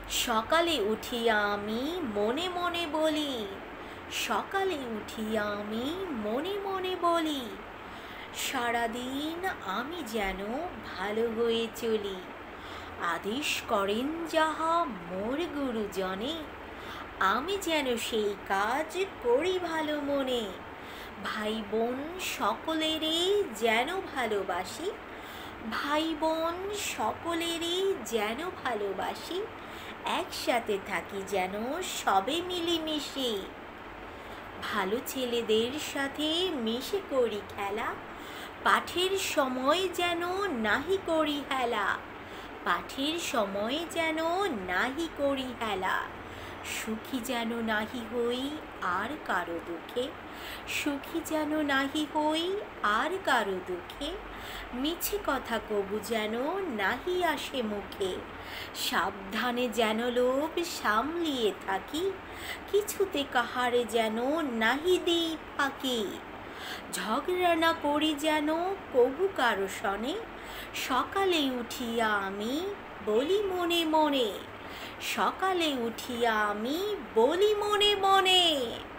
সকালে উঠিয়া আমি মনে মনে বলি, সকালে উঠিয়া আমি মনে মনে বলি, সারাদিন আমি যেন ভালো হয়ে চলি। আদেশ করেন যাহা মোর গুরুজনে, আমি যেন সেই কাজ করি ভালো মনে। ভাই বোন সকলেরই যেন ভালোবাসি, ভাই বোন সকলেরই যেন ভালোবাসি, একসাথে থাকি যেন সবে মিলেমিশে। ভালো ছেলেদের সাথে মিশে করি খেলা, পাঠের সময় যেন নাহি করি হেলা, পাঠের সময় যেন নাহি করি হেলা। সুখী যেন নাহি হই আর কারো দুঃখে, সুখী যেন নাহি হই আর কারো দুঃখে। মিছে কথা কবু যেন নাহি আসে মুখে, সাবধানে যেন লোভ সামলিয়ে থাকি, কিছুতে কাহারে যেন নাহি দেই ফাঁকি। ঝগড়া না করি যেন কবু কারো সনে, সকালে উঠিয়া আমি বলি মনে মনে, সকালে উঠিয়া আমি বলি মনে মনে।